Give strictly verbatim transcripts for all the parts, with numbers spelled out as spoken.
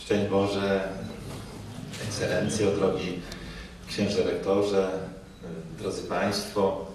Szczęść Boże, Ekscelencjo, drogi księże rektorze, drodzy Państwo.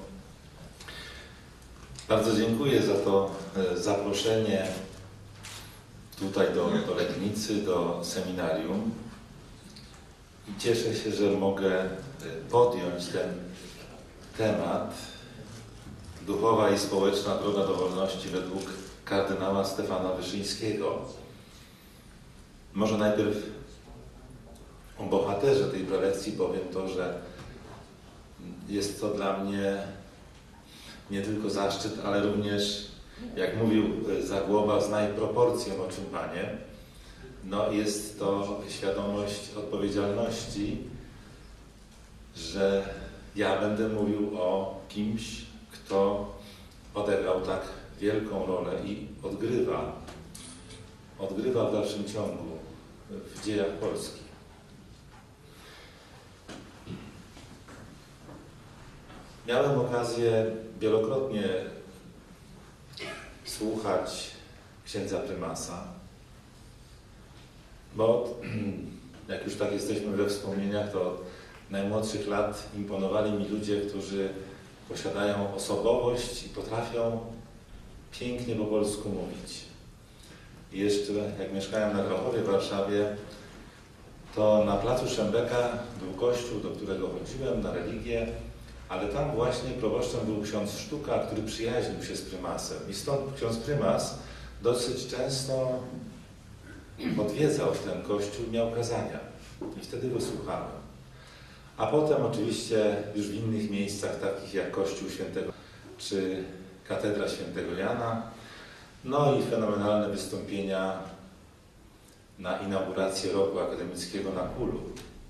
Bardzo dziękuję za to zaproszenie tutaj do, do Legnicy, do seminarium. I cieszę się, że mogę podjąć ten temat duchowa i społeczna droga do wolności według kardynała Stefana Wyszyńskiego. Może najpierw o bohaterze tej prelekcji powiem to, że jest to dla mnie nie tylko zaszczyt, ale również, jak mówił Zagłoba, znaj proporcję, o czym Panie. No jest to świadomość odpowiedzialności, że ja będę mówił o kimś, kto odegrał tak wielką rolę i odgrywa, odgrywa w dalszym ciągu w dziejach Polski. Miałem okazję wielokrotnie słuchać księdza prymasa, bo jak już tak jesteśmy we wspomnieniach, to od najmłodszych lat imponowali mi ludzie, którzy posiadają osobowość i potrafią pięknie po polsku mówić. I jeszcze jak mieszkałem na Grochowie w Warszawie, to na placu Szembeka był kościół, do którego chodziłem na religię, ale tam właśnie proboszczem był ksiądz Sztuka, który przyjaźnił się z prymasem. I stąd ksiądz prymas dosyć często odwiedzał ten kościół i miał kazania. I wtedy go słuchałem. A potem oczywiście już w innych miejscach, takich jak Kościół Świętego czy Katedra Świętego Jana, no i fenomenalne wystąpienia na inaugurację roku akademickiego na Kulu,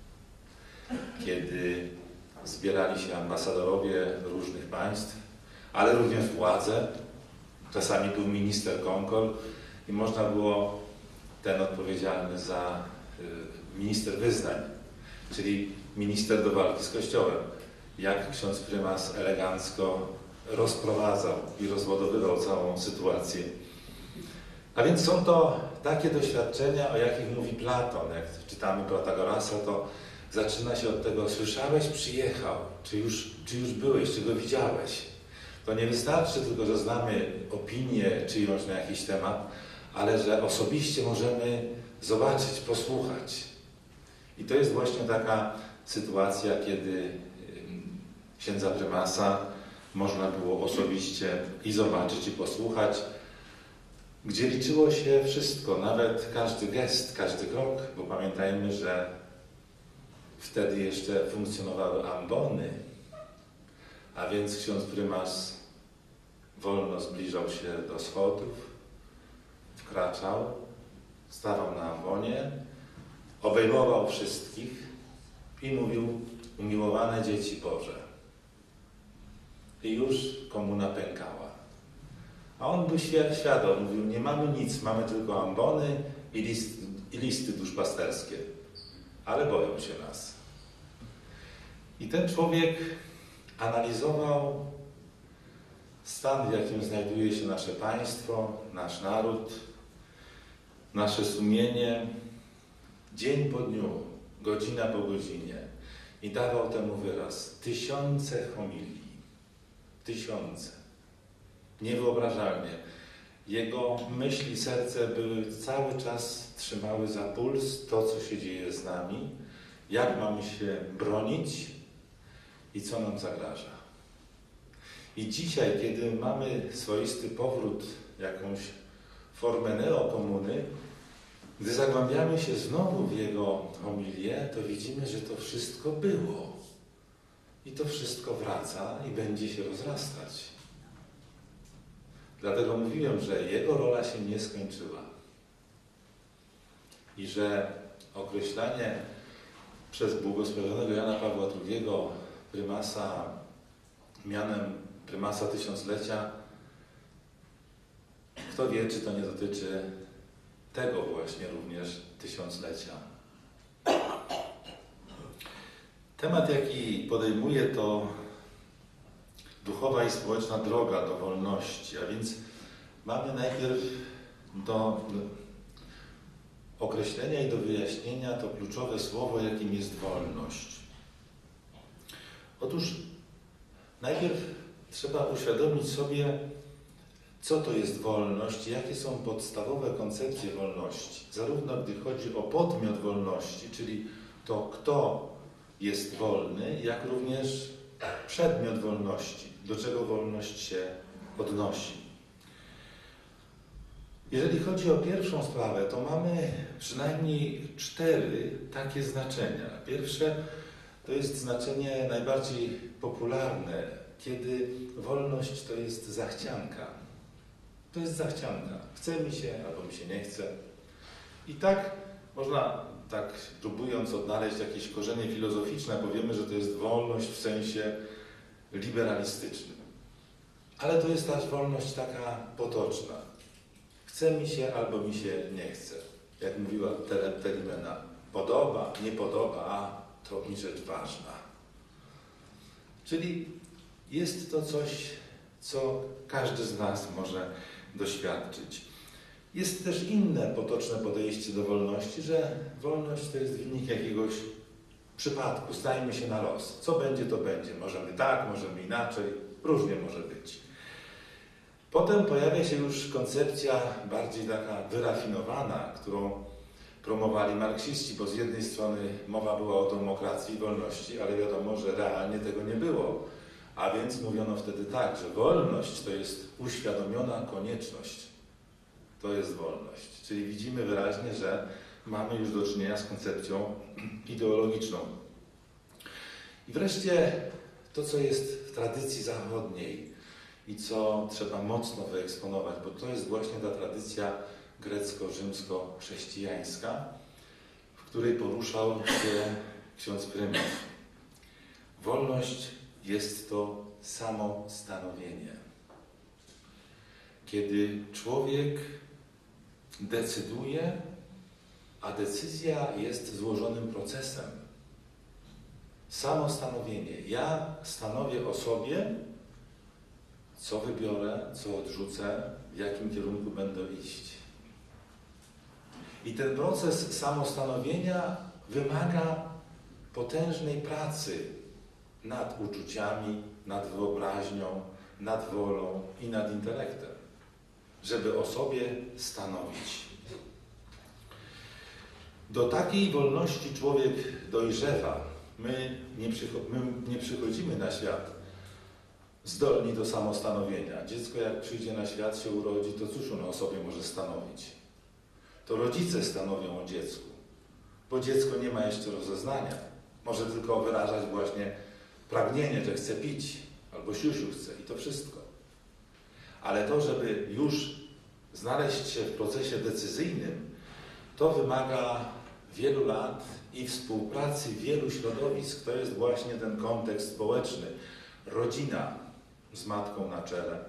kiedy zbierali się ambasadorowie różnych państw, ale również władze. Czasami był minister Konkol i można było ten odpowiedzialny za y, minister wyznań, czyli minister do walki z Kościołem, jak ksiądz prymas elegancko rozprowadzał i rozładowywał całą sytuację. A więc są to takie doświadczenia, o jakich mówi Platon. Jak czytamy Protagorasa, to zaczyna się od tego: słyszałeś, przyjechał, czy już, czy już byłeś, czy go widziałeś. To nie wystarczy tylko, że znamy opinię czyjąś na jakiś temat, ale że osobiście możemy zobaczyć, posłuchać. I to jest właśnie taka sytuacja, kiedy księdza prymasa można było osobiście i zobaczyć, i posłuchać, gdzie liczyło się wszystko, nawet każdy gest, każdy krok, bo pamiętajmy, że wtedy jeszcze funkcjonowały ambony, a więc ksiądz prymas wolno zbliżał się do schodów, wkraczał, stawał na ambonie, obejmował wszystkich i mówił: umiłowane dzieci Boże. I już komuna pękała. A on był świadom, mówił: nie mamy nic, mamy tylko ambony i, list, i listy duszpasterskie, ale boją się nas. I ten człowiek analizował stan, w jakim znajduje się nasze państwo, nasz naród, nasze sumienie, dzień po dniu, godzina po godzinie, i dawał temu wyraz. Tysiące homilii. Tysiące. Niewyobrażalnie. Jego myśli, serce były cały czas, trzymały za puls to, co się dzieje z nami, jak mamy się bronić i co nam zagraża. I dzisiaj, kiedy mamy swoisty powrót, jakąś formę neokomuny, gdy zagłębiamy się znowu w jego homilię, to widzimy, że to wszystko było. I to wszystko wraca i będzie się rozrastać. Dlatego mówiłem, że jego rola się nie skończyła. I że określanie przez błogosławionego Jana Pawła drugiego prymasa mianem prymasa tysiąclecia, kto wie, czy to nie dotyczy tego właśnie również tysiąclecia. Temat, jaki podejmuję, to duchowa i społeczna droga do wolności, a więc mamy najpierw do określenia i do wyjaśnienia to kluczowe słowo, jakim jest wolność. Otóż najpierw trzeba uświadomić sobie, co to jest wolność, jakie są podstawowe koncepcje wolności. Zarówno gdy chodzi o podmiot wolności, czyli to, kto jest wolny, jak również przedmiot wolności, do czego wolność się odnosi. Jeżeli chodzi o pierwszą sprawę, to mamy przynajmniej cztery takie znaczenia. Pierwsze to jest znaczenie najbardziej popularne, kiedy wolność to jest zachcianka. To jest zachcianka. Chce mi się, albo mi się nie chce. I tak można, tak próbując odnaleźć jakieś korzenie filozoficzne, powiemy, że to jest wolność w sensie liberalistycznym. Ale to jest też wolność taka potoczna. Chce mi się, albo mi się nie chce. Jak mówiła Telimena, podoba, nie podoba, a to mi rzecz ważna. Czyli jest to coś, co każdy z nas może doświadczyć. Jest też inne potoczne podejście do wolności, że wolność to jest wynik jakiegoś przypadku, stajmy się na los. Co będzie, to będzie. Możemy tak, możemy inaczej, różnie może być. Potem pojawia się już koncepcja bardziej taka wyrafinowana, którą promowali marksiści, bo z jednej strony mowa była o demokracji i wolności, ale wiadomo, że realnie tego nie było. A więc mówiono wtedy tak, że wolność to jest uświadomiona konieczność. To jest wolność. Czyli widzimy wyraźnie, że mamy już do czynienia z koncepcją ideologiczną. I wreszcie to, co jest w tradycji zachodniej i co trzeba mocno wyeksponować, bo to jest właśnie ta tradycja grecko-rzymsko-chrześcijańska, w której poruszał się ksiądz prymas. Wolność jest to samostanowienie. Kiedy człowiek decyduje, a decyzja jest złożonym procesem. Samostanowienie. Ja stanowię o sobie, co wybiorę, co odrzucę, w jakim kierunku będę iść. I ten proces samostanowienia wymaga potężnej pracy nad uczuciami, nad wyobraźnią, nad wolą i nad intelektem, żeby o sobie stanowić. Do takiej wolności człowiek dojrzewa. My nie, przycho- my nie przychodzimy na świat zdolni do samostanowienia. Dziecko jak przyjdzie na świat, się urodzi, to cóż ono o sobie może stanowić? To rodzice stanowią o dziecku, bo dziecko nie ma jeszcze rozeznania. Może tylko wyrażać właśnie pragnienie, że chce pić, albo siusiu chce i to wszystko. Ale to, żeby już znaleźć się w procesie decyzyjnym, to wymaga wielu lat i współpracy wielu środowisk. To jest właśnie ten kontekst społeczny. Rodzina z matką na czele.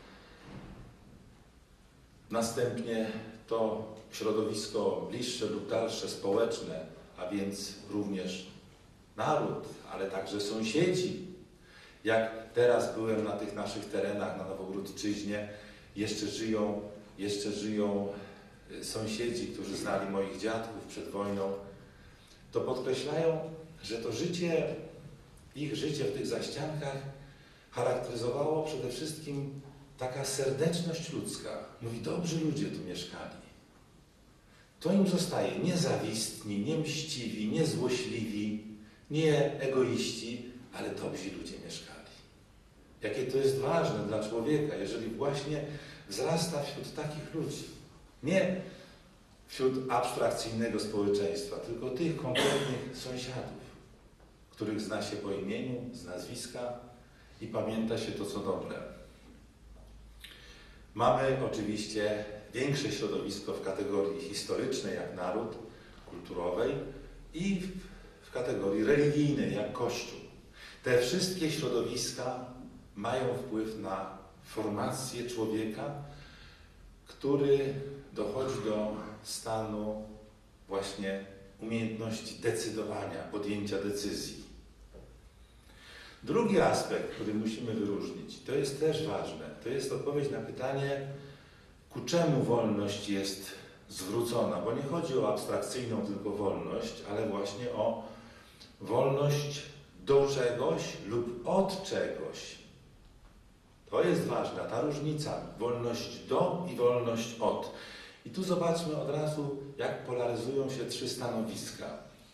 Następnie to środowisko bliższe lub dalsze, społeczne, a więc również naród, ale także sąsiedzi. Jak teraz byłem na tych naszych terenach, na Nowogródczyźnie, jeszcze żyją, jeszcze żyją sąsiedzi, którzy znali moich dziadków przed wojną, to podkreślają, że to życie, ich życie w tych zaściankach charakteryzowało przede wszystkim taka serdeczność ludzka. Mówi, dobrzy ludzie tu mieszkali. To im zostaje. Nie zawistni, nie mściwi, nie złośliwi, nie egoiści, ale dobrzy ludzie mieszkali. Jakie to jest ważne dla człowieka, jeżeli właśnie wzrasta wśród takich ludzi. Nie wśród abstrakcyjnego społeczeństwa, tylko tych konkretnych sąsiadów, których zna się po imieniu, z nazwiska i pamięta się to, co dobre. Mamy oczywiście większe środowisko w kategorii historycznej, jak naród, kulturowej i w kategorii religijnej, jak Kościół. Te wszystkie środowiska mają wpływ na formację człowieka, który dochodzi do stanu właśnie umiejętności decydowania, podjęcia decyzji. Drugi aspekt, który musimy wyróżnić, to jest też ważne, to jest odpowiedź na pytanie, ku czemu wolność jest zwrócona, bo nie chodzi o abstrakcyjną tylko wolność, ale właśnie o wolność do czegoś lub od czegoś. To jest ważna, ta różnica, wolność do i wolność od. I tu zobaczmy od razu, jak polaryzują się trzy stanowiska.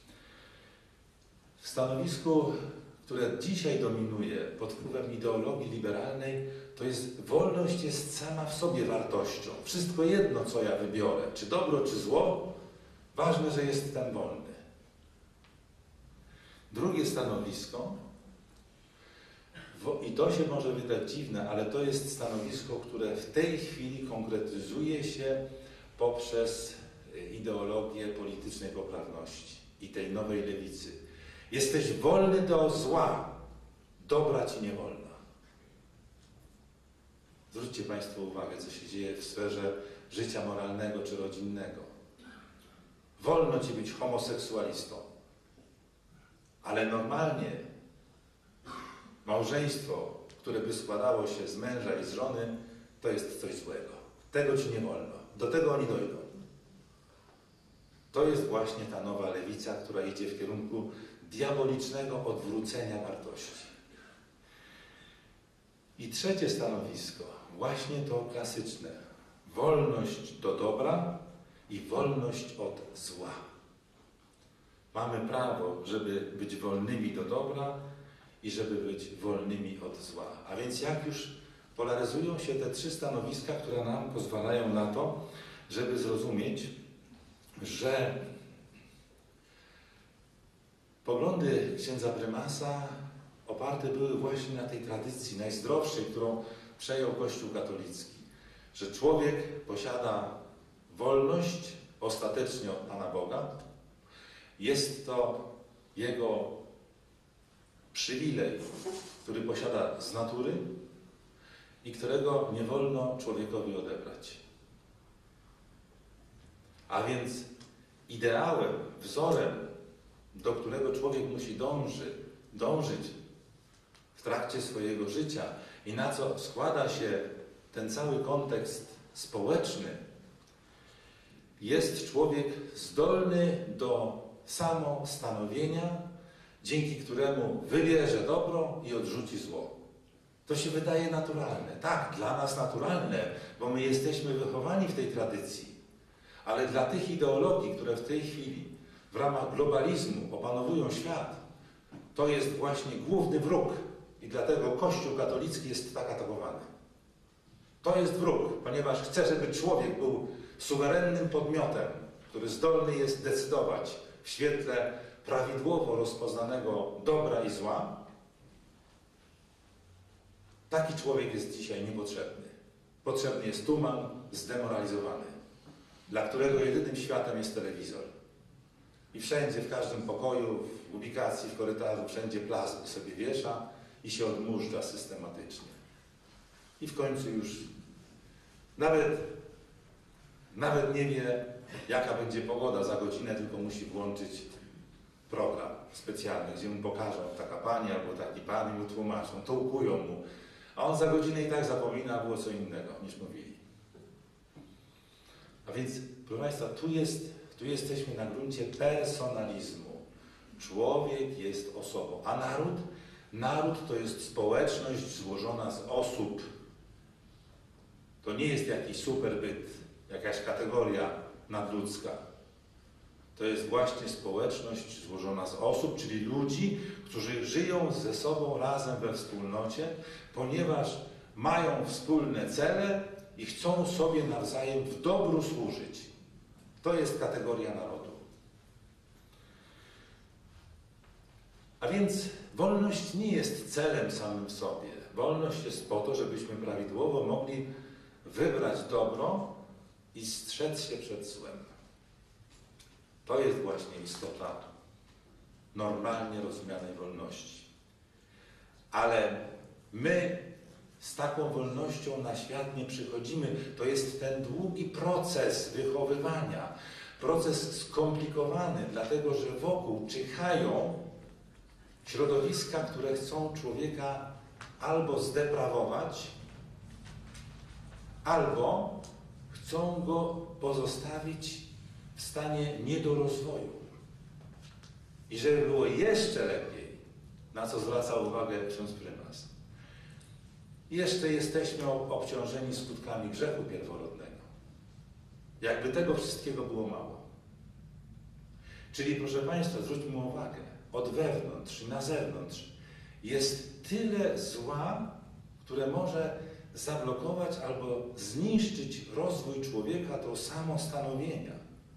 W stanowisku, które dzisiaj dominuje pod wpływem ideologii liberalnej, to jest wolność jest sama w sobie wartością. Wszystko jedno, co ja wybiorę, czy dobro, czy zło, ważne, że jestem wolny. Drugie stanowisko, i to się może wydać dziwne, ale to jest stanowisko, które w tej chwili konkretyzuje się poprzez ideologię politycznej poprawności i tej nowej lewicy. Jesteś wolny do zła, dobra ci nie wolno. Zwróćcie Państwo uwagę, co się dzieje w sferze życia moralnego czy rodzinnego. Wolno ci być homoseksualistą, ale normalnie małżeństwo, które by składało się z męża i z żony, to jest coś złego. Tego ci nie wolno. Do tego oni dojdą. To jest właśnie ta nowa lewica, która idzie w kierunku diabolicznego odwrócenia wartości. I trzecie stanowisko, właśnie to klasyczne. Wolność do dobra i wolność od zła. Mamy prawo, żeby być wolnymi do dobra i żeby być wolnymi od zła. A więc jak już polaryzują się te trzy stanowiska, które nam pozwalają na to, żeby zrozumieć, że poglądy księdza prymasa oparte były właśnie na tej tradycji najzdrowszej, którą przejął Kościół katolicki, że człowiek posiada wolność ostatecznie od Pana Boga. Jest to jego przywilej, który posiada z natury i którego nie wolno człowiekowi odebrać. A więc ideałem, wzorem, do którego człowiek musi dąży, dążyć w trakcie swojego życia i na co składa się ten cały kontekst społeczny, jest człowiek zdolny do samostanowienia, dzięki któremu wybierze dobro i odrzuci zło. To się wydaje naturalne. Tak, dla nas naturalne, bo my jesteśmy wychowani w tej tradycji. Ale dla tych ideologii, które w tej chwili w ramach globalizmu opanowują świat, to jest właśnie główny wróg. I dlatego Kościół katolicki jest tak atakowany. To jest wróg, ponieważ chce, żeby człowiek był suwerennym podmiotem, który zdolny jest decydować w świetle prawidłowo rozpoznanego dobra i zła. Taki człowiek jest dzisiaj niepotrzebny. Potrzebny jest tuman zdemoralizowany, dla którego jedynym światem jest telewizor. I wszędzie, w każdym pokoju, w ubikacji, w korytarzu, wszędzie plazmy sobie wiesza i się odmurza systematycznie. I w końcu już nawet, nawet nie wie, jaka będzie pogoda za godzinę, tylko musi włączyć program specjalny, gdzie mu pokażą, taka pani albo taki pan i mu tłumaczą, tołkują mu. A on za godzinę i tak zapomina, było co innego niż mówili. A więc, proszę Państwa, tu, jest, tu jesteśmy na gruncie personalizmu. Człowiek jest osobą, a naród? Naród to jest społeczność złożona z osób. To nie jest jakiś superbyt, jakaś kategoria nadludzka. To jest właśnie społeczność złożona z osób, czyli ludzi, którzy żyją ze sobą razem we wspólnocie, ponieważ mają wspólne cele i chcą sobie nawzajem w dobru służyć. To jest kategoria narodu. A więc wolność nie jest celem samym w sobie. Wolność jest po to, żebyśmy prawidłowo mogli wybrać dobro i strzec się przed złem. To jest właśnie istota normalnie rozumianej wolności. Ale my z taką wolnością na świat nie przychodzimy. To jest ten długi proces wychowywania. Proces skomplikowany, dlatego że wokół czyhają środowiska, które chcą człowieka albo zdeprawować, albo chcą go pozostawić w stanie niedorozwoju. I żeby było jeszcze lepiej, na co zwraca uwagę ksiądz prymas, jeszcze jesteśmy obciążeni skutkami grzechu pierworodnego. Jakby tego wszystkiego było mało. Czyli, proszę Państwa, zwróćmy uwagę, od wewnątrz i na zewnątrz jest tyle zła, które może zablokować albo zniszczyć rozwój człowieka do samostanowienia.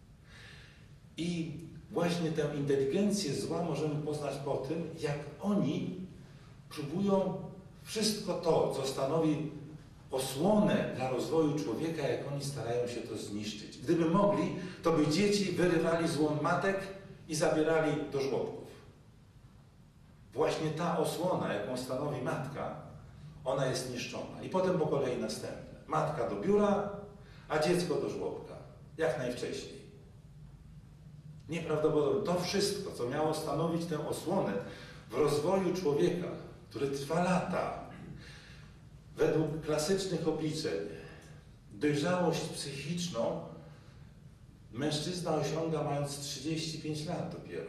I właśnie tę inteligencję zła możemy poznać po tym, jak oni próbują wszystko to, co stanowi osłonę dla rozwoju człowieka, jak oni starają się to zniszczyć. Gdyby mogli, to by dzieci wyrywali z łon matek i zabierali do żłobków. Właśnie ta osłona, jaką stanowi matka, ona jest niszczona. I potem po kolei następne. Matka do biura, a dziecko do żłobka. Jak najwcześniej. Nieprawdopodobne. To wszystko, co miało stanowić tę osłonę w rozwoju człowieka, który trwa lata, według klasycznych obliczeń, dojrzałość psychiczną mężczyzna osiąga mając trzydzieści pięć lat dopiero.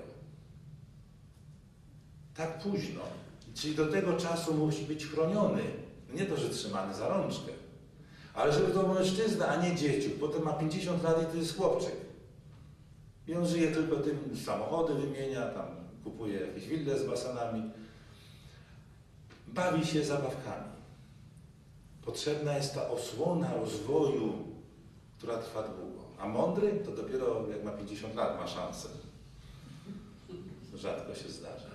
Tak późno. Czyli do tego czasu musi być chroniony. Nie to, że trzymany za rączkę, ale żeby to mężczyzna, a nie dzieciuk. Potem ma pięćdziesiąt lat i to jest chłopczyk. I on żyje tylko tym, samochody wymienia, tam kupuje jakieś wille z basenami. Bawi się zabawkami. Potrzebna jest ta osłona rozwoju, która trwa długo. A mądry to dopiero jak ma pięćdziesiąt lat ma szansę. Rzadko się zdarza.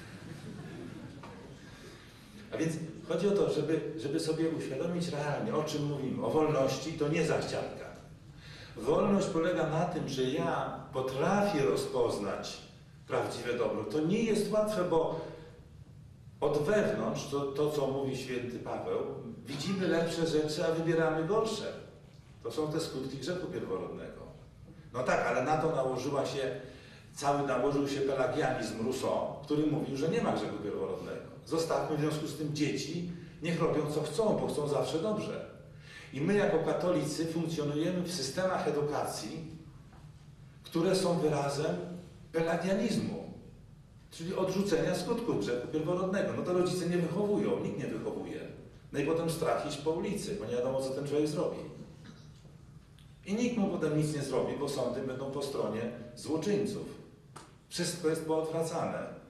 A więc chodzi o to, żeby, żeby sobie uświadomić realnie, o czym mówimy. O wolności to nie zachcianka. Wolność polega na tym, że ja potrafię rozpoznać prawdziwe dobro. To nie jest łatwe, bo od wewnątrz, to, to co mówi święty Paweł, widzimy lepsze rzeczy, a wybieramy gorsze. To są te skutki grzechu pierworodnego. No tak, ale na to nałożyła się, cały nałożył się pelagianizm Rousseau, który mówił, że nie ma grzechu pierworodnego. Zostawmy w związku z tym dzieci, niech robią co chcą, bo chcą zawsze dobrze. I my jako katolicy funkcjonujemy w systemach edukacji, które są wyrazem pelagianizmu, czyli odrzucenia skutków grzechu pierworodnego. No to rodzice nie wychowują, nikt nie wychowuje. No i potem strach iść po ulicy, bo nie wiadomo, co ten człowiek zrobi. I nikt mu potem nic nie zrobi, bo sądy będą po stronie złoczyńców. Wszystko jest poodwracane.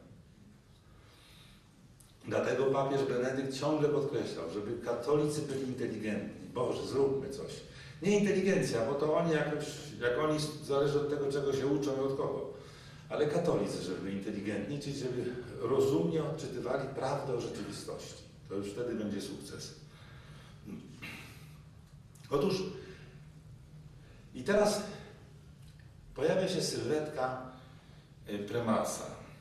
Dlatego papież Benedykt ciągle podkreślał, żeby katolicy byli inteligentni. Boże, zróbmy coś. Nie inteligencja, bo to oni jakoś, jak oni, zależy od tego, czego się uczą i od kogo. Ale katolicy, żeby byli inteligentni, czyli żeby rozumnie odczytywali prawdę o rzeczywistości. To już wtedy będzie sukces. Otóż i teraz pojawia się sylwetka prymasa.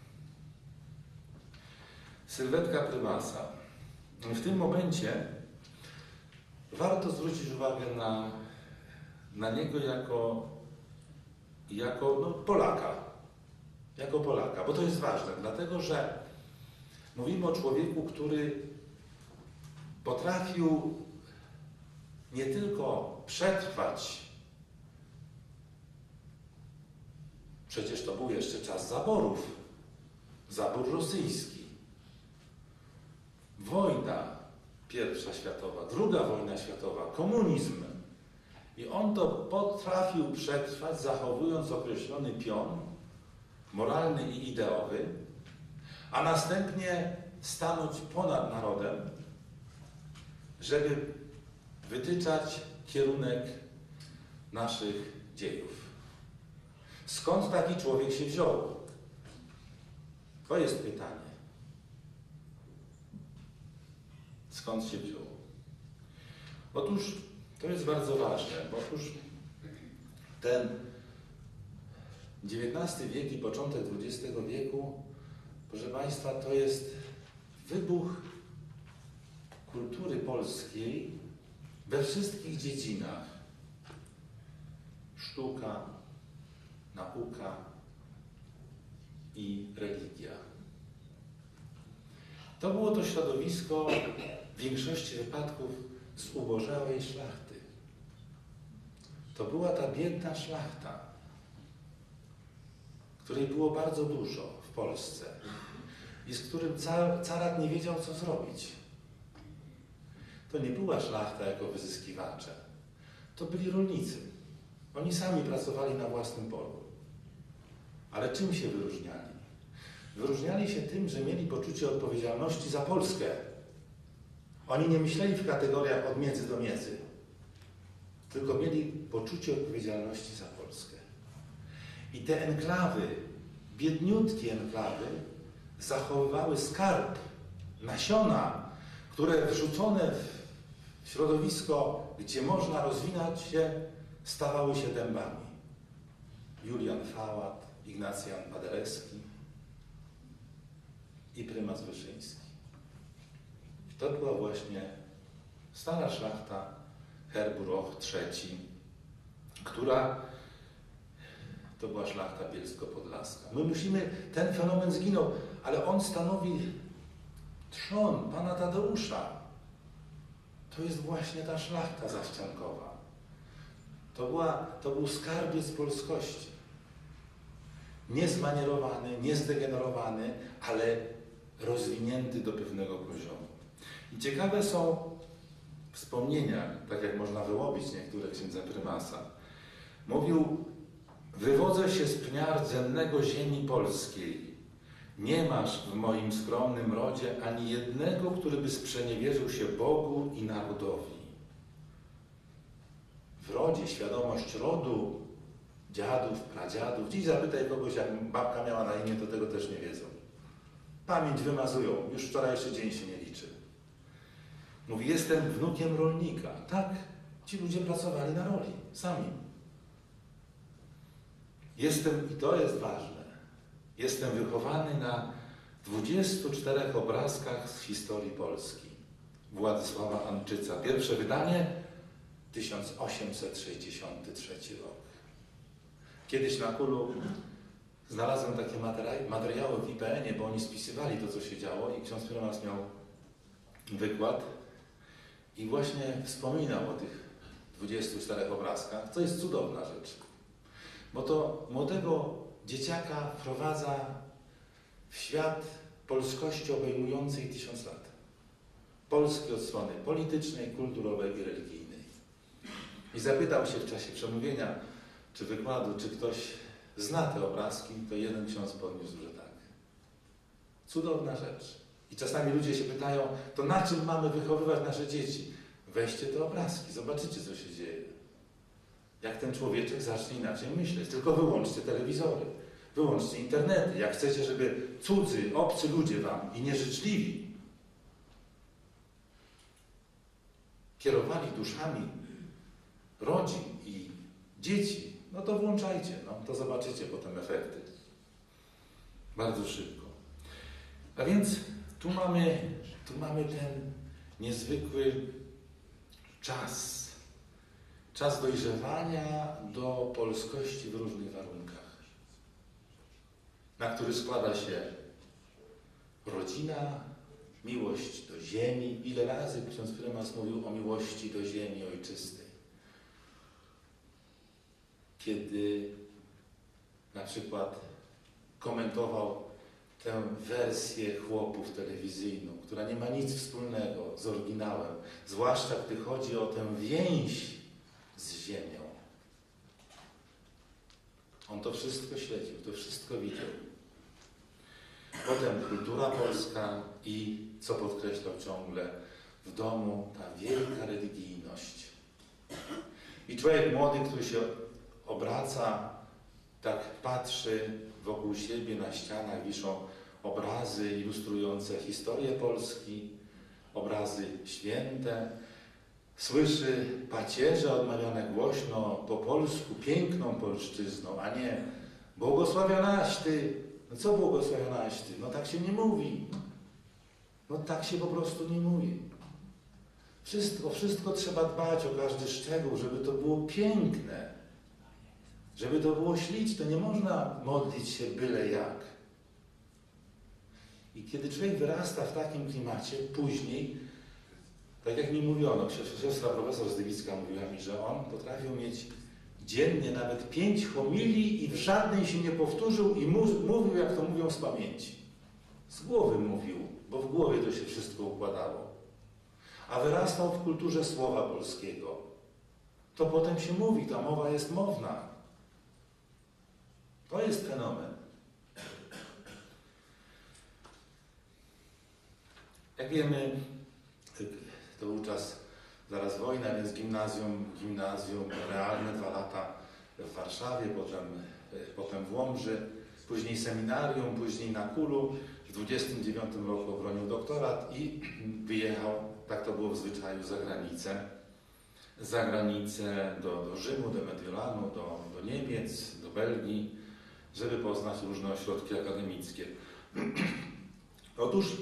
Sylwetka prymasa. W tym momencie warto zwrócić uwagę na, na niego jako, jako no, Polaka. Jako Polaka, bo to jest ważne, dlatego że mówimy o człowieku, który potrafił nie tylko przetrwać, przecież to był jeszcze czas zaborów, zabór rosyjski, wojna pierwsza światowa, druga wojna światowa, komunizm. I on to potrafił przetrwać, zachowując określony pion moralny i ideowy, a następnie stanąć ponad narodem, żeby wytyczać kierunek naszych dziejów. Skąd taki człowiek się wziął? To jest pytanie. Skąd się wziął? Otóż to jest bardzo ważne, bo otóż ten dziewiętnasty wiek i początek dwudziestego wieku, proszę Państwa, to jest wybuch kultury polskiej we wszystkich dziedzinach. Sztuka, nauka i religia. To było to środowisko w większości wypadków zubożałej szlachty. to była ta biedna szlachta, której było bardzo dużo w Polsce i z którym car, carat nie wiedział, co zrobić. To nie była szlachta jako wyzyskiwacze. To byli rolnicy. Oni sami pracowali na własnym polu. Ale czym się wyróżniali? Wyróżniali się tym, że mieli poczucie odpowiedzialności za Polskę. Oni nie myśleli w kategoriach od miedzy do miedzy, tylko mieli poczucie odpowiedzialności za Polskę. I te enklawy, biedniutkie enklawy, zachowywały skarb, nasiona, które wrzucone w środowisko, gdzie można rozwinąć się, stawały się dębami. Julian Fałat, Ignacjan Paderewski i prymas Wyszyński. To była właśnie stara szlachta Herburoch trzeci, która to była szlachta bielsko-podlaska. My musimy, ten fenomen zginął, ale on stanowi trzon pana Tadeusza. To jest właśnie ta szlachta zaściankowa. To, była, to był skarbiec polskości. Niezmanierowany, niezdegenerowany, ale rozwinięty do pewnego poziomu. I ciekawe są wspomnienia, tak jak można wyłowić niektóre księdza prymasa. Mówił: wywodzę się z pnia rdzennego ziemi polskiej. Nie masz w moim skromnym rodzie ani jednego, który by sprzeniewierzył się Bogu i narodowi. W rodzie świadomość rodu, dziadów, pradziadów. Dziś zapytaj kogoś, jak babka miała na imię, to tego też nie wiedzą. Pamięć wymazują, już wczorajszy dzień się nie liczy. Mówi: jestem wnukiem rolnika. Tak, ci ludzie pracowali na roli, sami. Jestem, i to jest ważne, jestem wychowany na dwudziestu czterech obrazkach z historii Polski. Władysława Anczyca. Pierwsze wydanie tysiąc osiemset sześćdziesiąty trzeci rok. Kiedyś na Kulu znalazłem takie materiały w I P N ie, bo oni spisywali to, co się działo, i ksiądz prymas miał wykład i właśnie wspominał o tych dwudziestu czterech obrazkach. To jest cudowna rzecz, bo to młodego dzieciaka wprowadza w świat polskości obejmującej tysiąc lat. Polski od strony politycznej, kulturowej i religijnej. I zapytał się w czasie przemówienia, czy wykładu, czy ktoś zna te obrazki, to jeden ksiądz podniósł, że tak. Cudowna rzecz. I czasami ludzie się pytają, to na czym mamy wychowywać nasze dzieci? Weźcie te obrazki, zobaczycie, co się dzieje. Jak ten człowieczek zacznie inaczej myśleć. Tylko wyłączcie telewizory, wyłączcie internety. Jak chcecie, żeby cudzy, obcy ludzie wam i nieżyczliwi kierowali duszami rodzin i dzieci, no to włączajcie, no to zobaczycie potem efekty. Bardzo szybko. A więc tu mamy, tu mamy ten niezwykły czas. Czas dojrzewania do polskości w różnych warunkach, na który składa się rodzina, miłość do ziemi. Ile razy ksiądz prymas mówił o miłości do ziemi ojczystej. Kiedy na przykład komentował tę wersję Chłopów telewizyjną, która nie ma nic wspólnego z oryginałem, zwłaszcza gdy chodzi o tę więź z ziemią. On to wszystko śledził, to wszystko widział. Potem kultura polska i, co podkreślał ciągle, w domu ta wielka religijność. I człowiek młody, który się obraca, tak patrzy wokół siebie, na ścianach wiszą obrazy ilustrujące historię Polski, obrazy święte, słyszy pacierze odmawiane głośno po polsku, piękną polszczyzną, a nie błogosławionaś ty. No co błogosławionaś ty? No tak się nie mówi. No tak się po prostu nie mówi. Wszystko, wszystko trzeba dbać o każdy szczegół, żeby to było piękne. Żeby to było śliczne. To nie można modlić się byle jak. I kiedy człowiek wyrasta w takim klimacie, później, tak jak mi mówiono, siostra profesor Zdywicka mówiła mi, że on potrafił mieć dziennie nawet pięć homilii i w żadnej się nie powtórzył i mówił, jak to mówią, z pamięci. Z głowy mówił, bo w głowie to się wszystko układało. A wyrastał w kulturze słowa polskiego. To potem się mówi, ta mowa jest mowna. To jest fenomen. Jak wiemy, to był czas zaraz wojna, więc gimnazjum, gimnazjum realne, dwa lata w Warszawie, potem, potem w Łomży, później seminarium, później na Kulu. W dwudziestym dziewiątym roku obronił doktorat i wyjechał, tak to było w zwyczaju, za granicę. Za granicę do, do Rzymu, do Mediolanu, do, do Niemiec, do Belgii, żeby poznać różne ośrodki akademickie. Otóż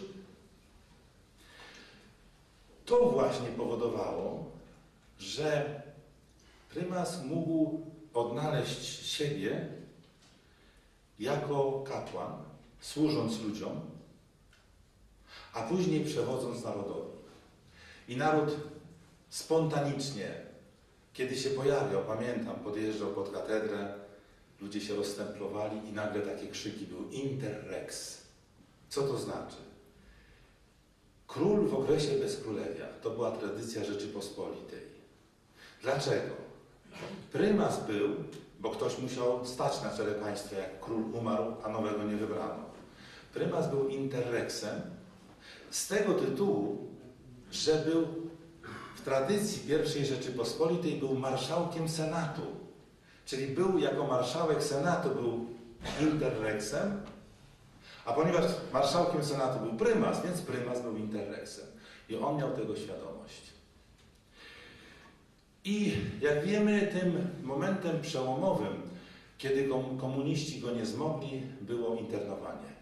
to właśnie powodowało, że prymas mógł odnaleźć siebie jako kapłan, służąc ludziom, a później przewodząc narodowi. I naród spontanicznie, kiedy się pojawiał, pamiętam, podjeżdżał pod katedrę, ludzie się rozstemplowali i nagle takie krzyki były: Inter Rex. Co to znaczy? Król w okresie bezkrólewia. To była tradycja Rzeczypospolitej. Dlaczego? Prymas był, bo ktoś musiał stać na czele państwa, jak król umarł, a nowego nie wybrano. Prymas był interrexem z tego tytułu, że był w tradycji pierwszej Rzeczypospolitej był marszałkiem Senatu. Czyli był jako marszałek Senatu, był interrexem, a ponieważ marszałkiem Senatu był prymas, więc prymas był interrexem. I on miał tego świadomość. I jak wiemy, tym momentem przełomowym, kiedy komuniści go nie zmogli, było internowanie.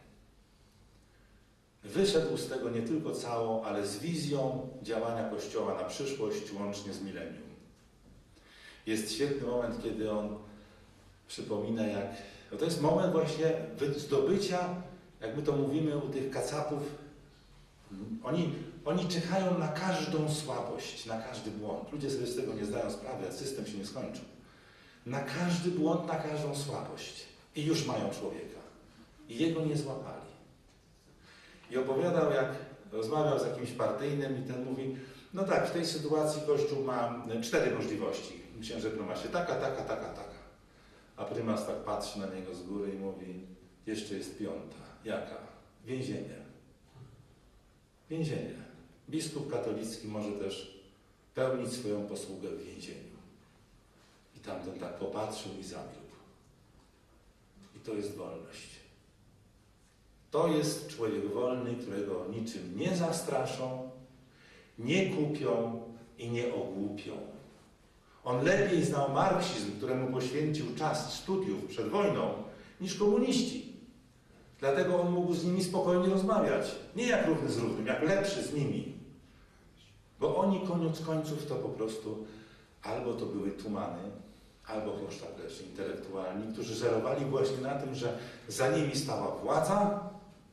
Wyszedł z tego nie tylko cało, ale z wizją działania Kościoła na przyszłość, łącznie z milenium. Jest świetny moment, kiedy on przypomina, jak... No to jest moment właśnie zdobycia, jak my to mówimy u tych kacapów, oni, oni czekają na każdą słabość, na każdy błąd. Ludzie sobie z tego nie zdają sprawy, a system się nie skończył. Na każdy błąd, na każdą słabość. I już mają człowieka. I jego nie złapali. I opowiadał, jak rozmawiał z jakimś partyjnym i ten mówi: no tak, w tej sytuacji Kościół ma cztery możliwości. Księże prymasie, taka, taka, taka, taka. A prymas tak patrzy na niego z góry i mówi: jeszcze jest piąta. Jaka? Więzienie. Więzienie. Biskup katolicki może też pełnić swoją posługę w więzieniu. I tamten tak popatrzył i zamilkł. I to jest wolność. To jest człowiek wolny, którego niczym nie zastraszą, nie kupią i nie ogłupią. On lepiej znał marksizm, któremu poświęcił czas studiów przed wojną, niż komuniści. Dlatego on mógł z nimi spokojnie rozmawiać. Nie jak równy z równym, jak lepszy z nimi. Bo oni koniec końców to po prostu albo to były tumany, albo hochsztaplerzy intelektualni, którzy żerowali właśnie na tym, że za nimi stała władza,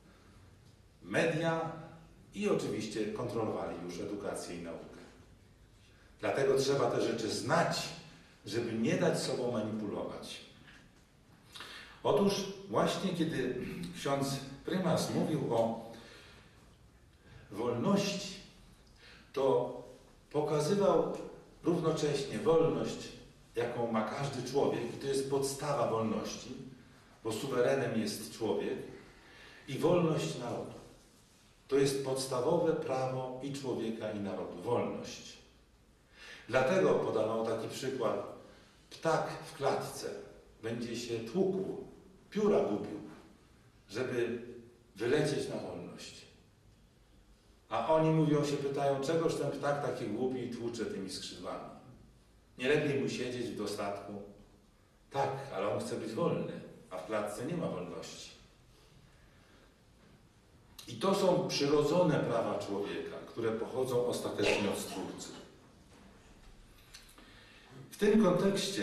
media i oczywiście kontrolowali już edukację i naukę. Dlatego trzeba te rzeczy znać, żeby nie dać sobą manipulować. Otóż właśnie kiedy ksiądz prymas mówił o wolności, to pokazywał równocześnie wolność, jaką ma każdy człowiek, i to jest podstawa wolności, bo suwerenem jest człowiek, i wolność narodu. To jest podstawowe prawo i człowieka, i narodu. Wolność. Dlatego podawał taki przykład. Ptak w klatce będzie się tłukł, pióra gubił, żeby wylecieć na wolność. A oni mówią, się pytają, czegoż ten ptak taki głupi i tłucze tymi skrzydłami? Nie lepiej mu siedzieć w dostatku? Tak, ale on chce być wolny, a w klatce nie ma wolności. I to są przyrodzone prawa człowieka, które pochodzą ostatecznie od Stwórcy. W tym kontekście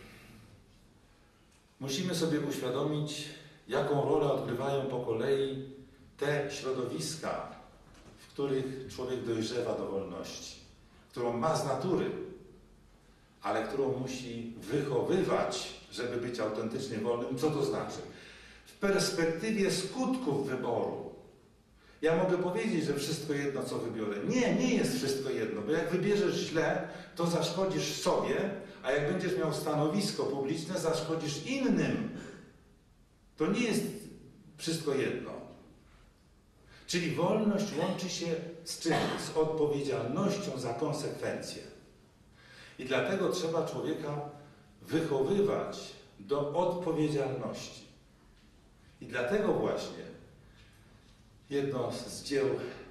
musimy sobie uświadomić, jaką rolę odgrywają po kolei te środowiska, w których człowiek dojrzewa do wolności, którą ma z natury, ale którą musi wychowywać, żeby być autentycznie wolnym. Co to znaczy? W perspektywie skutków wyboru. Ja mogę powiedzieć, że wszystko jedno, co wybiorę. Nie, nie jest wszystko jedno, bo jak wybierzesz źle, to zaszkodzisz sobie, a jak będziesz miał stanowisko publiczne, zaszkodzisz innym. To nie jest wszystko jedno. Czyli wolność łączy się z czym? Z odpowiedzialnością za konsekwencje. I dlatego trzeba człowieka wychowywać do odpowiedzialności. I dlatego właśnie jedno z dzieł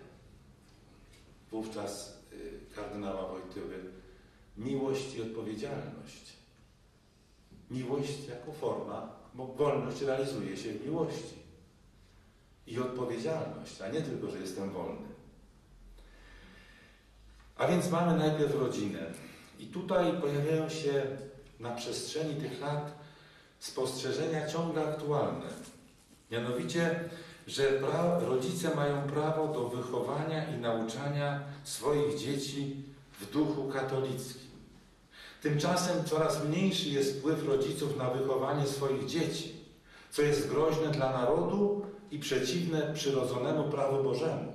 wówczas kardynała Wojtyły, miłość i odpowiedzialność. Miłość jako forma, bo wolność realizuje się w miłości. I odpowiedzialność, a nie tylko, że jestem wolny. A więc mamy najpierw rodzinę. I tutaj pojawiają się na przestrzeni tych lat spostrzeżenia ciągle aktualne. Mianowicie, że pra- rodzice mają prawo do wychowania i nauczania swoich dzieci w duchu katolickim. Tymczasem coraz mniejszy jest wpływ rodziców na wychowanie swoich dzieci, co jest groźne dla narodu i przeciwne przyrodzonemu prawu Bożemu.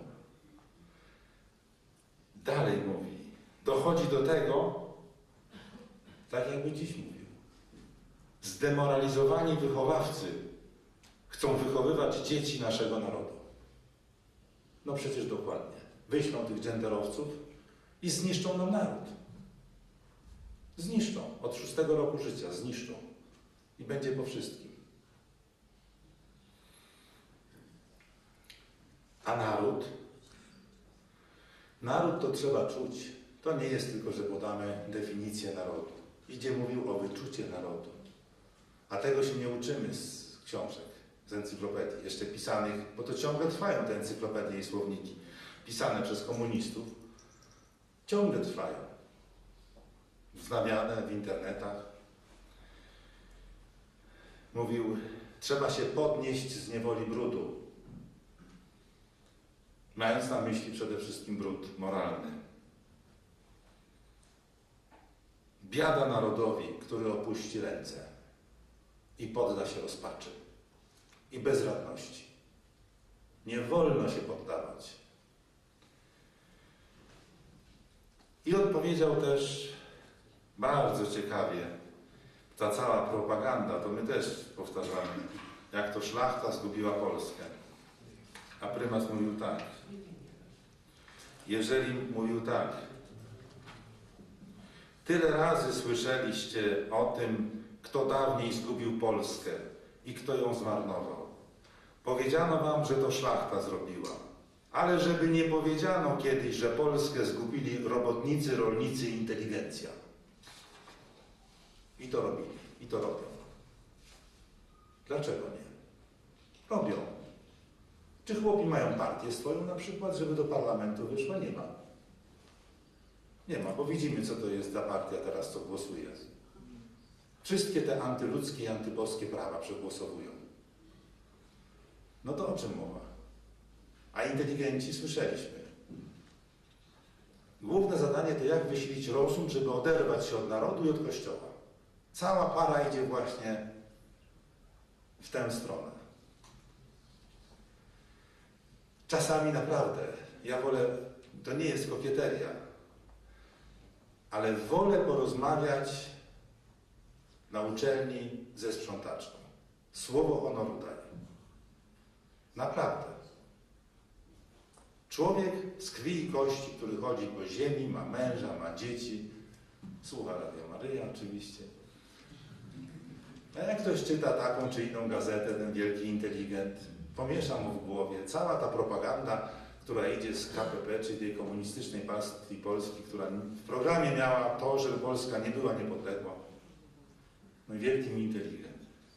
Dalej mówi, dochodzi do tego, tak jakby dziś mówił, zdemoralizowani wychowawcy chcą wychowywać dzieci naszego narodu. No przecież dokładnie. Wyślą tych genderowców i zniszczą nam naród. Zniszczą. Od szóstego roku życia zniszczą. I będzie po wszystkim. A naród? Naród to trzeba czuć. To nie jest tylko, że podamy definicję narodu. Idzie mówił o wyczucie narodu. A tego się nie uczymy z książek, z encyklopedii, jeszcze pisanych, bo to ciągle trwają te encyklopedie i słowniki, pisane przez komunistów. Ciągle trwają. Wznawiane w internetach. Mówił, trzeba się podnieść z niewoli brudu. Mając na myśli przede wszystkim brud moralny. Biada narodowi, który opuści ręce i podda się rozpaczy i bezradności. Nie wolno się poddawać. I odpowiedział też bardzo ciekawie, ta cała propaganda, to my też powtarzamy, jak to szlachta zgubiła Polskę. A prymas mówił tak. Jeżeli mówił tak, tyle razy słyszeliście o tym, kto dawniej zgubił Polskę i kto ją zmarnował. Powiedziano wam, że to szlachta zrobiła. Ale żeby nie powiedziano kiedyś, że Polskę zgubili robotnicy, rolnicy i inteligencja. I to robili. I to robią. Dlaczego nie? Robią. Czy chłopi mają partię swoją na przykład, żeby do parlamentu wyszła? Nie ma. Nie ma, bo widzimy, co to jest za partia teraz, co głosuje. Wszystkie te antyludzkie i antyboskie prawa przegłosowują. No to o czym mowa? A inteligenci słyszeliśmy. Główne zadanie to jak wysilić rozum, żeby oderwać się od narodu i od Kościoła. Cała para idzie właśnie w tę stronę. Czasami naprawdę, ja wolę, to nie jest kokieteria, ale wolę porozmawiać na uczelni ze sprzątaczką. Słowo honoru daję. Naprawdę. Człowiek z krwi i kości, który chodzi po ziemi, ma męża, ma dzieci, słucha Radia Maryja oczywiście. A jak ktoś czyta taką czy inną gazetę, ten wielki inteligent, pomiesza mu w głowie cała ta propaganda, która idzie z K P P, czyli tej komunistycznej partii Polski, która w programie miała to, żeby Polska nie była niepodległa. No i wielki inteligent.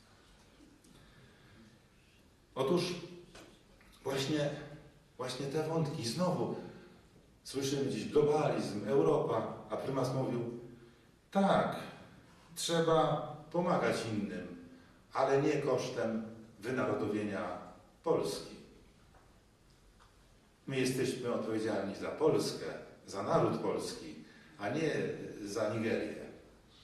Otóż właśnie, właśnie te wątki. Znowu słyszymy dziś globalizm, Europa, a prymas mówił, tak, trzeba pomagać innym, ale nie kosztem wynarodowienia Polski. My jesteśmy odpowiedzialni za Polskę, za naród polski, a nie za Nigerię.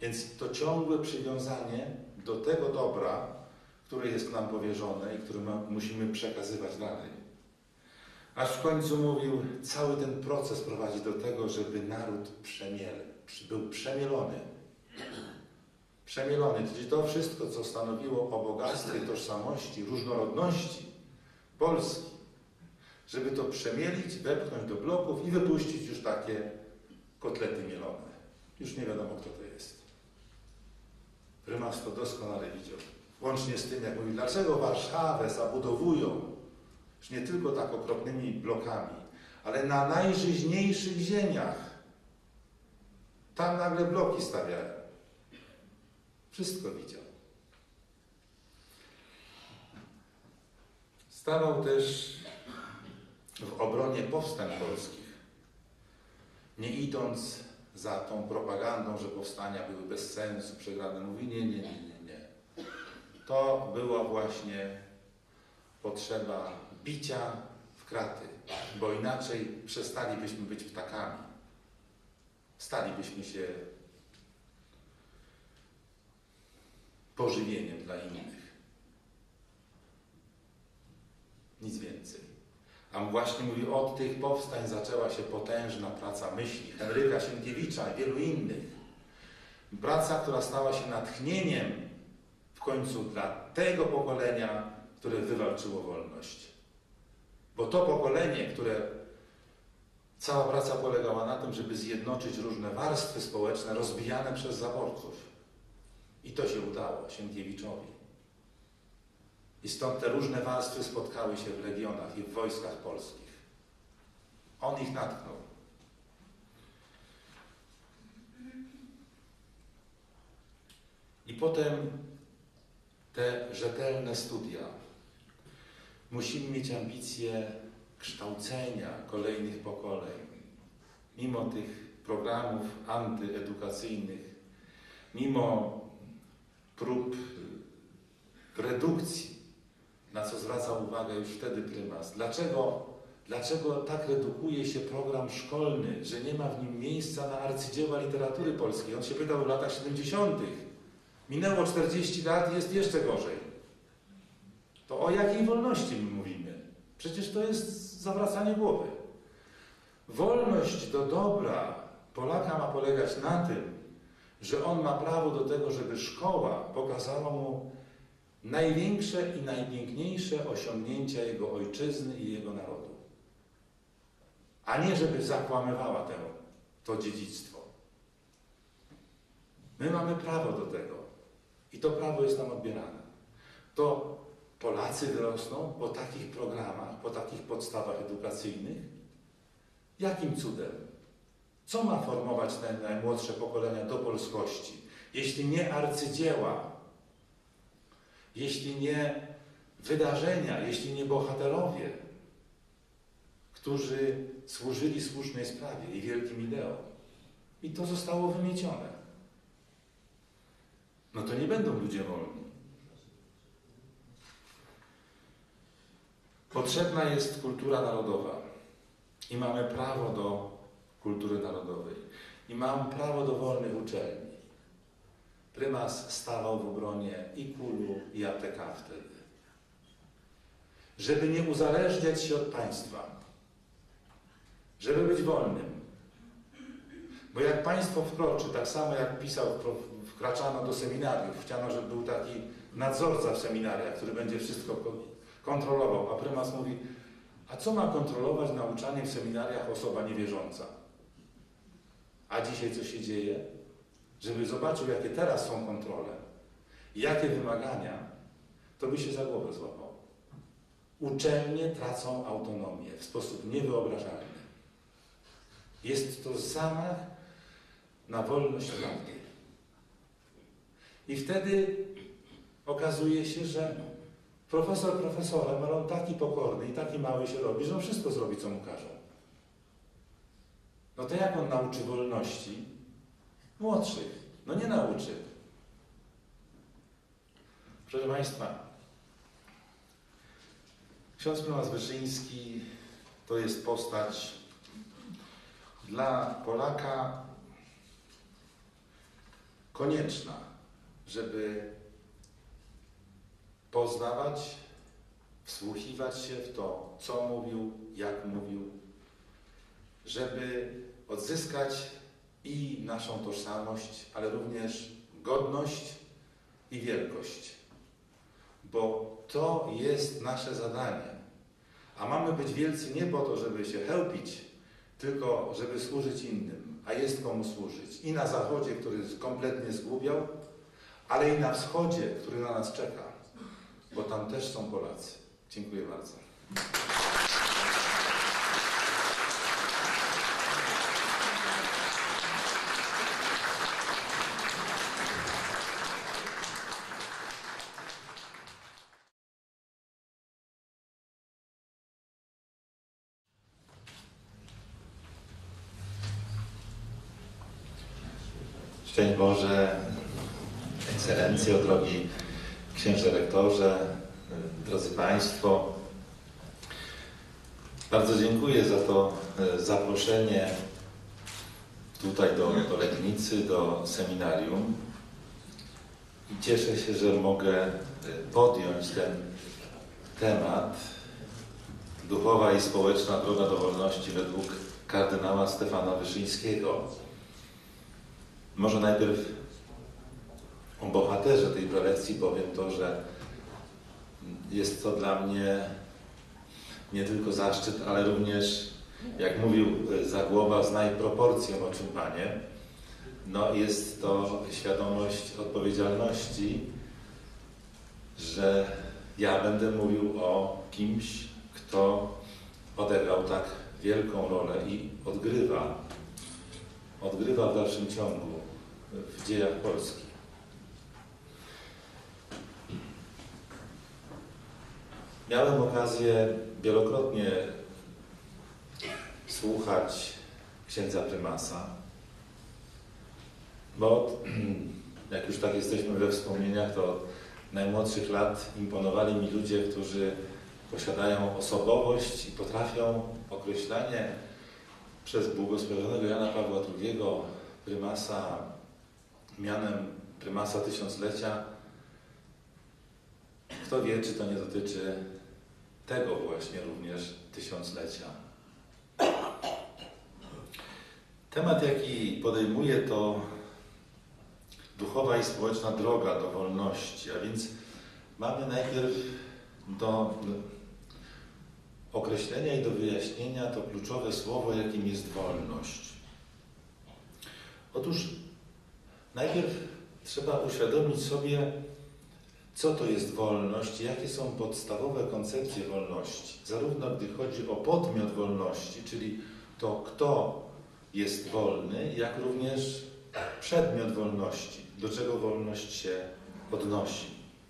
Więc to ciągłe przywiązanie do tego dobra, które jest nam powierzone i które musimy przekazywać dalej. Aż w końcu mówił, cały ten proces prowadzi do tego, żeby naród przemiel, był przemielony. Przemielony, czyli to wszystko, co stanowiło o bogactwie, tożsamości, różnorodności Polski, żeby to przemielić, wepchnąć do bloków i wypuścić już takie kotlety mielone. Już nie wiadomo, kto to jest. Prymas to doskonale widział. Łącznie z tym, jak mówi, dlaczego Warszawę zabudowują już nie tylko tak okropnymi blokami, ale na najżyźniejszych ziemiach. Tam nagle bloki stawiają. Wszystko widział. Stawał też w obronie powstań polskich, nie idąc za tą propagandą, że powstania były bez sensu, przegrane. Mówi, nie, nie, nie, nie, nie. To była właśnie potrzeba bicia w kraty, bo inaczej przestalibyśmy być ptakami. Stalibyśmy się pożywieniem dla innych. Nic więcej. A właśnie mówi, od tych powstań zaczęła się potężna praca myśli Henryka Sienkiewicza i wielu innych. Praca, która stała się natchnieniem w końcu dla tego pokolenia, które wywalczyło wolność. Bo to pokolenie, które cała praca polegała na tym, żeby zjednoczyć różne warstwy społeczne rozbijane przez zaborców. I to się udało Sienkiewiczowi. I stąd te różne warstwy spotkały się w legionach i w wojskach polskich. On ich natknął. I potem te rzetelne studia. Musimy mieć ambicje kształcenia kolejnych pokoleń. Mimo tych programów antyedukacyjnych, mimo prób redukcji, na co zwracał uwagę już wtedy prymas. Dlaczego, dlaczego tak redukuje się program szkolny, że nie ma w nim miejsca na arcydzieła literatury polskiej? On się pytał w latach siedemdziesiątych. Minęło czterdzieści lat i jest jeszcze gorzej. To o jakiej wolności my mówimy? Przecież to jest zawracanie głowy. Wolność do dobra Polaka ma polegać na tym, że on ma prawo do tego, żeby szkoła pokazała mu największe i najpiękniejsze osiągnięcia jego ojczyzny i jego narodu. A nie, żeby zakłamywała tę, to dziedzictwo. My mamy prawo do tego. I to prawo jest nam odbierane. To Polacy wyrosną po takich programach, po takich podstawach edukacyjnych? Jakim cudem? Co ma formować te najmłodsze pokolenia do polskości? Jeśli nie arcydzieła, jeśli nie wydarzenia, jeśli nie bohaterowie, którzy służyli słusznej sprawie i wielkim ideom. I to zostało wymiecione. No to nie będą ludzie wolni. Potrzebna jest kultura narodowa i mamy prawo do kultury narodowej i mamy prawo do wolnych uczelni. Prymas stawał w obronie i kulu, i A T K wtedy. Żeby nie uzależniać się od państwa. Żeby być wolnym. Bo jak państwo wkroczy, tak samo jak pisał, wkraczano do seminariów, chciano, żeby był taki nadzorca w seminariach, który będzie wszystko kontrolował. A prymas mówi, a co ma kontrolować nauczanie w seminariach osoba niewierząca? A dzisiaj co się dzieje? Żeby zobaczył, jakie teraz są kontrole i jakie wymagania, to by się za głowę złapał. Uczelnie tracą autonomię w sposób niewyobrażalny. Jest to zamach na wolność prawdy. I wtedy okazuje się, że profesor profesorem, ale on taki pokorny i taki mały się robi, że on wszystko zrobi, co mu każą. No to jak on nauczy wolności młodszych? No nie nauczy. Proszę Państwa, ksiądz prymas Wyszyński to jest postać dla Polaka konieczna, żeby poznawać, wsłuchiwać się w to, co mówił, jak mówił, żeby odzyskać i naszą tożsamość, ale również godność i wielkość. Bo to jest nasze zadanie. A mamy być wielcy nie po to, żeby się chełpić, tylko żeby służyć innym. A jest komu służyć. I na zachodzie, który kompletnie zgubiał, ale i na wschodzie, który na nas czeka. Bo tam też są Polacy. Dziękuję bardzo. Szczęść Boże, Ekscelencjo, drogi księże rektorze, drodzy Państwo. Bardzo dziękuję za to zaproszenie tutaj do, do Legnicy, do seminarium. I cieszę się, że mogę podjąć ten temat duchowa i społeczna droga do wolności według kardynała Stefana Wyszyńskiego. Może najpierw o bohaterze tej prelekcji powiem to, że jest to dla mnie nie tylko zaszczyt, ale również, jak mówił Zagłoba, znaj proporcją, o czym Panie. No jest to świadomość odpowiedzialności, że ja będę mówił o kimś, kto odegrał tak wielką rolę i odgrywa, odgrywa w dalszym ciągu w dziejach Polski. Miałem okazję wielokrotnie słuchać księdza prymasa, bo jak już tak jesteśmy we wspomnieniach, to od najmłodszych lat imponowali mi ludzie, którzy posiadają osobowość i potrafią określanie przez błogosławionego Jana Pawła drugiego prymasa mianem prymasa tysiąclecia. Kto wie, czy to nie dotyczy tego właśnie również tysiąclecia. Temat, jaki podejmuję, to duchowa i społeczna droga do wolności, a więc mamy najpierw do określenia i do wyjaśnienia to kluczowe słowo, jakim jest wolność. Otóż najpierw trzeba uświadomić sobie, co to jest wolność, jakie są podstawowe koncepcje wolności. Zarówno gdy chodzi o podmiot wolności, czyli to, kto jest wolny, jak również przedmiot wolności, do czego wolność się odnosi.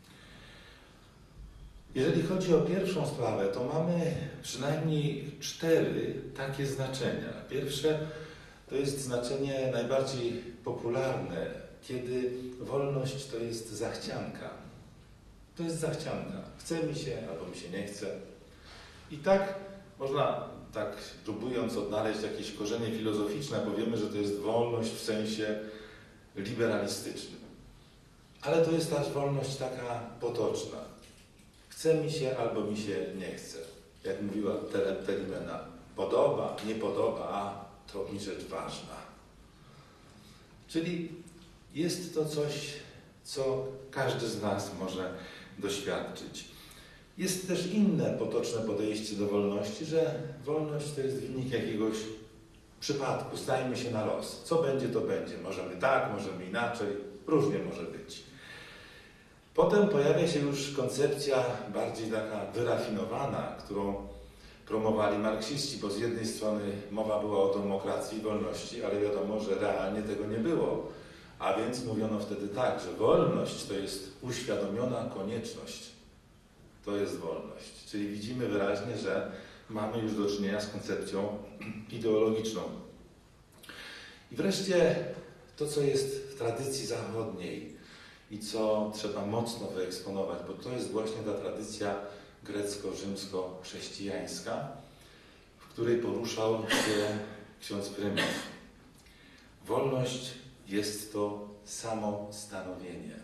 Jeżeli chodzi o pierwszą sprawę, to mamy przynajmniej cztery takie znaczenia. Pierwsze to jest znaczenie najbardziej popularne, kiedy wolność to jest zachcianka. To jest zachcianka. Chce mi się, albo mi się nie chce. I tak można, tak próbując odnaleźć jakieś korzenie filozoficzne, powiemy, że to jest wolność w sensie liberalistycznym. Ale to jest też wolność taka potoczna. Chce mi się, albo mi się nie chce. Jak mówiła Telimena, podoba, nie podoba, a to mi rzecz ważna. Czyli jest to coś, co każdy z nas może doświadczyć. Jest też inne potoczne podejście do wolności, że wolność to jest wynik jakiegoś przypadku, stajmy się na los. Co będzie, to będzie. Możemy tak, możemy inaczej, różnie może być. Potem pojawia się już koncepcja bardziej taka wyrafinowana, którą promowali marksiści, bo z jednej strony mowa była o demokracji i wolności, ale wiadomo, że realnie tego nie było. A więc mówiono wtedy tak, że wolność to jest uświadomiona konieczność. To jest wolność. Czyli widzimy wyraźnie, że mamy już do czynienia z koncepcją ideologiczną. I wreszcie to, co jest w tradycji zachodniej i co trzeba mocno wyeksponować, bo to jest właśnie ta tradycja grecko-rzymsko-chrześcijańska, w której poruszał się ksiądz prymas. Wolność jest to samostanowienie.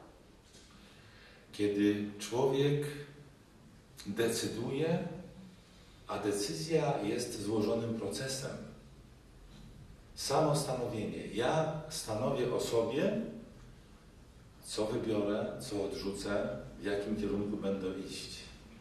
Kiedy człowiek decyduje, a decyzja jest złożonym procesem. Samostanowienie. Ja stanowię o sobie, co wybiorę, co odrzucę, w jakim kierunku będę iść.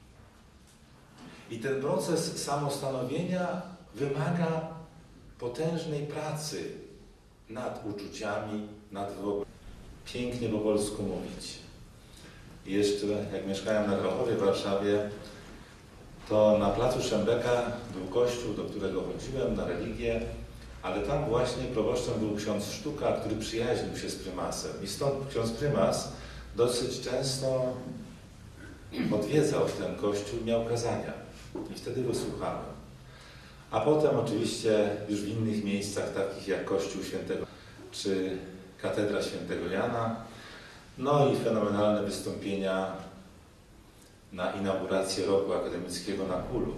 I ten proces samostanowienia wymaga potężnej pracy nad uczuciami, nad wyobraźnią. Pięknie po polsku mówić. I jeszcze jak mieszkałem na Grochowie w Warszawie, to na placu Szembeka był kościół, do którego chodziłem na religię, ale tam właśnie proboszczem był ksiądz Sztuka, który przyjaźnił się z prymasem. I stąd ksiądz prymas dosyć często odwiedzał ten kościół, miał kazania. I wtedy go słuchałem. A potem oczywiście już w innych miejscach, takich jak Kościół Świętego czy Katedra Świętego Jana, no i fenomenalne wystąpienia na inaugurację roku akademickiego na Kulu,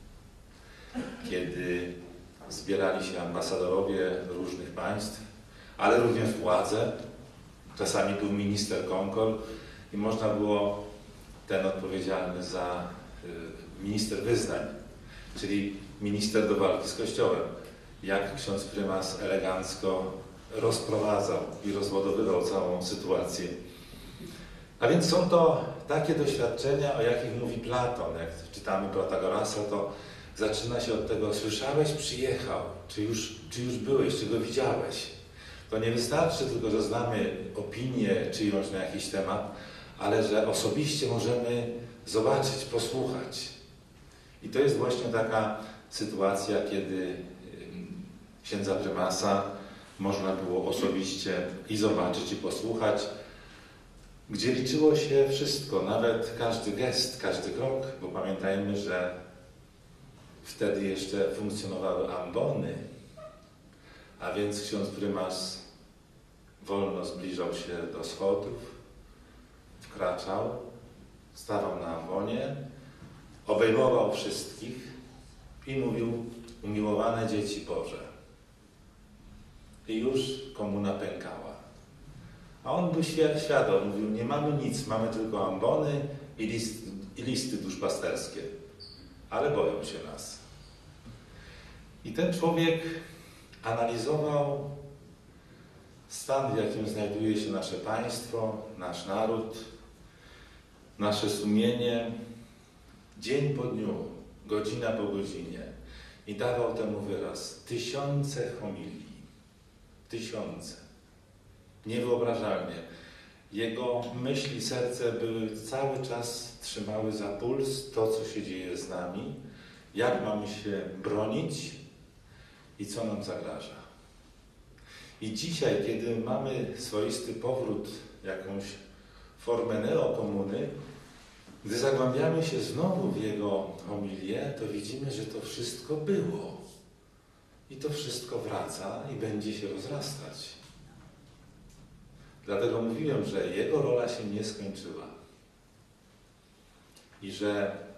kiedy zbierali się ambasadorowie różnych państw, ale również władze. Czasami był minister Konkol i można było ten odpowiedzialny za y, minister wyznań, czyli minister do walki z Kościołem, jak ksiądz prymas elegancko rozprowadzał i rozładowywał całą sytuację. A więc są to takie doświadczenia, o jakich mówi Platon. Jak czytamy Protagorasa, to zaczyna się od tego: słyszałeś, przyjechał, czy już, czy już byłeś, czy go widziałeś. To nie wystarczy tylko, że znamy opinię czyjąś na jakiś temat, ale że osobiście możemy zobaczyć, posłuchać. I to jest właśnie taka sytuacja, kiedy księdza prymasa można było osobiście i zobaczyć, i posłuchać, gdzie liczyło się wszystko, nawet każdy gest, każdy krok, bo pamiętajmy, że wtedy jeszcze funkcjonowały ambony, a więc ksiądz prymas wolno zbliżał się do schodów, wkraczał, stawał na ambonie, obejmował wszystkich i mówił: umiłowane dzieci Boże. I już komuna pękała. A on był świadom, mówił: nie mamy nic, mamy tylko ambony i, list, i listy duszpasterskie, ale boją się nas. I ten człowiek analizował stan, w jakim znajduje się nasze państwo, nasz naród, nasze sumienie, dzień po dniu, godzina po godzinie, i dawał temu wyraz. Tysiące homilii. Tysiące. Niewyobrażalnie. Jego myśli, serce były cały czas, trzymały za puls to, co się dzieje z nami, jak mamy się bronić i co nam zagraża. I dzisiaj, kiedy mamy swoisty powrót, jakąś formę neokomuny, gdy zagłębiamy się znowu w jego homilię, to widzimy, że to wszystko było. I to wszystko wraca i będzie się rozrastać. Dlatego mówiłem, że jego rola się nie skończyła. I że